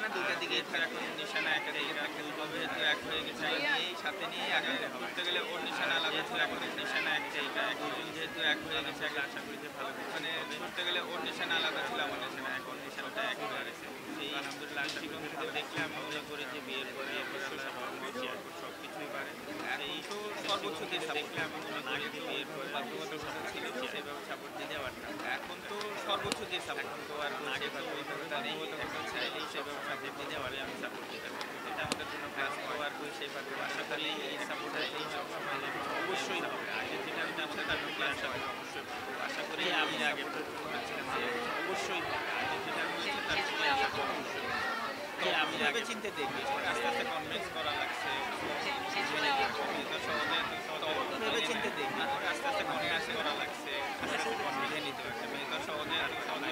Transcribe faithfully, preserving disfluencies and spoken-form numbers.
না দুইটা দিকে এখন নিশানা একটা দিকে দুইভাবে তো এক হয়ে গেছে এই সাথে নিয়ে আগে ধরতে গেলে ওর নিশানা আলাদা ছিল এখন নিশানা একটা এটা এখন যেহেতু এক হয়ে গেছে আগে আশা করি যে ভালো মানে ধরতে গেলে ওর নিশানা আলাদা ছিল আমার নিশানা এখন নিশানাটা এক হয়ে গেছে সেই আলহামদুলিল্লাহ আশা করি দেখলে আমি মনে করি যে বিয়ের পরে এরপরে আল্লাহ শেয়ার করি সব কিছুই পারে এই তো সর্বোচ্চ দিয়ে দেখলে আমি মনে করি যে বিয়ের পরে বাধ্যগত সাপোর্ট ছিল সেভাবে সাপোর্ট দিতে পারতাম এখন তো সর্বোচ্চ দিয়ে সাপোর্ট এখন তো আর আগে চাইলেই সেভাবে সাপোর্ট দিতে পারে আমি সাপোর্ট দিতে পারি এটা আমাদের জন্য প্লাস আর করি সেইভাবে আশা করি এই সাপোর্ট এই সবসময় অবশ্যই হবে আগে যেটা আমি জানতে তার মধ্যে আশা করি অবশ্যই আশা করি আমি আগে বলছিলাম যে অবশ্যই হবে আগে যেটা আমি বলছি তার থেকে আশা করি অবশ্যই আমি আগে চিনতে দেখি আস্তে আস্তে কনভিন্স করা লাগছে সহজে চিনতে দেখি আস্তে আস্তে কনভিন্স করা লাগছে আস্তে আস্তে কনভিন্স নিতে লাগছে মেয়েটা সহজে